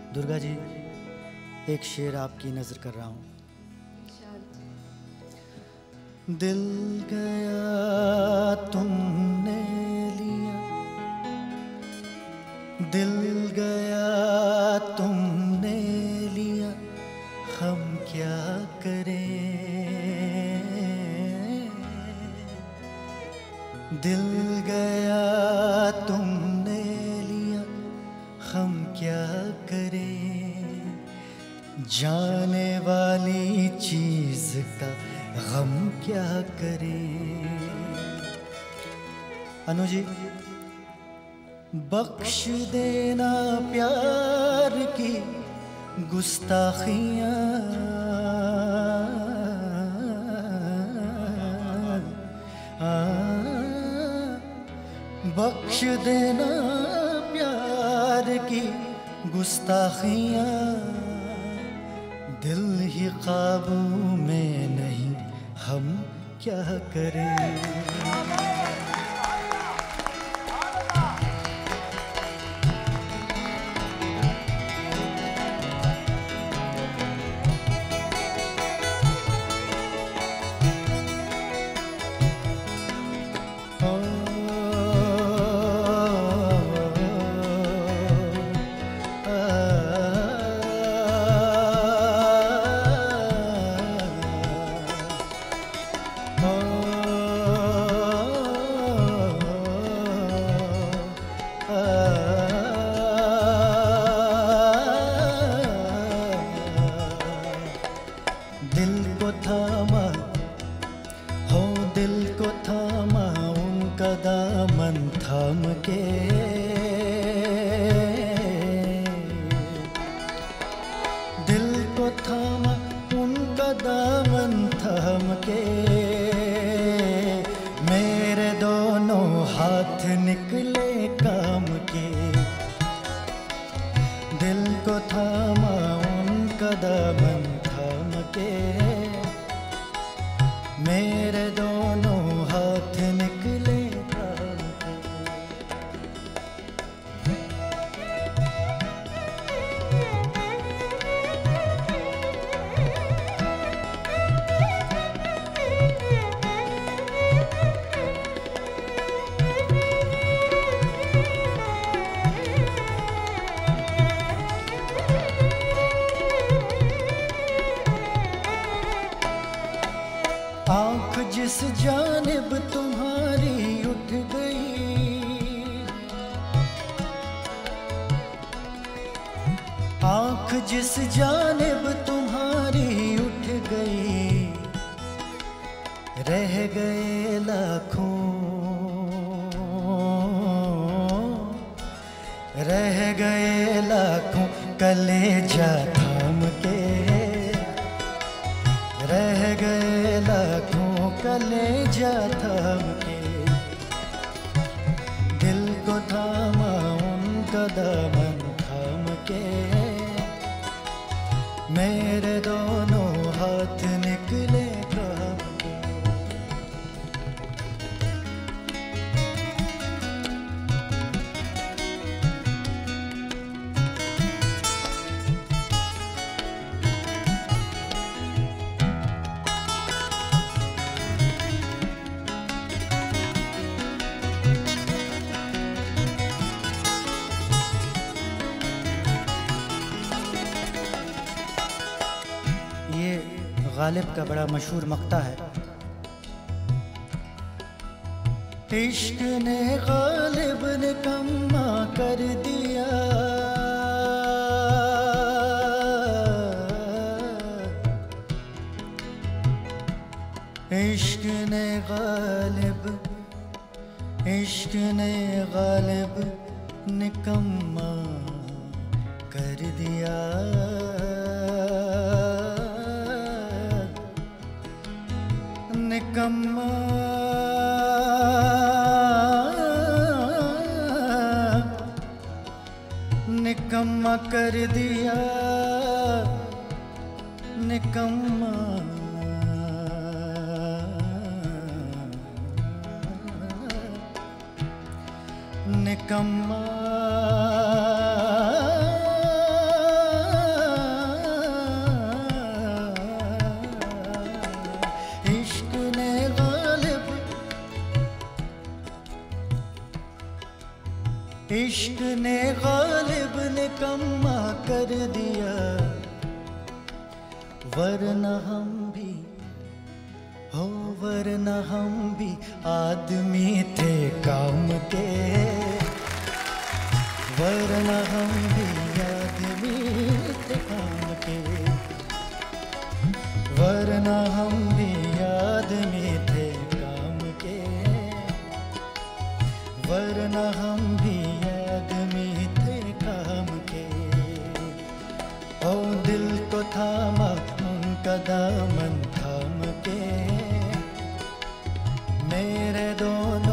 दुर्गा जी, एक शेर आपकी नजर कर रहा हूँ। दिल गया तुमने लिया, दिल गया तुमने लिया, हम क्या करें। दिल गया तुमने लिया, हम क्या करें। जाने वाली चीज का गम क्या करें। अनु जी, बख्श देना प्यार की गुस्ताखियाँ, बख्श देना प्यार की गुस्ताखियाँ। दिल ही काबू में नहीं, हम क्या करें। दिल को थामा हो, दिल को थामा उनका दामन थाम के। दिल को थामा उनका दामन थाम के। मेरे दोनों हाथ निकले काम के। दिल को थामा उनका दामन थाम के। मेरे दोनों हाथ निकले काम के। आँख जिस जानिब तुम्हारी उठ गई, आँख जिस जानिब तुम्हारी उठ गई। रह गए लाखों, रह गए लाखों कलेजा थाम के। रह गए लाखों कलेजा थाम के। दिल को थामा उनका दामन थाम के। मेरे दोनों हाथ निकले काम के। ये गालिब का बड़ा मशहूर मक्ता है। इश्क ने गालिब ने कम्मा कर दिया। इश्क ने गालिब, इश्क ने गालिब निकम्मा कर दिया। निकम्मा निकम्मा कर दिया। निकम्मा निकम्मा इश्क ने गालिब निकम्मा कर दिया, वरना हम भी हो, वरना हम भी आदमी थे काम के, वरना हम भी आदमी थे काम के, वरना हम भी आदमी थे काम के, वरना हम भी आदमी थे काम के। ओ दिल को थामा उनका दामन थाम के, मेरे दोनों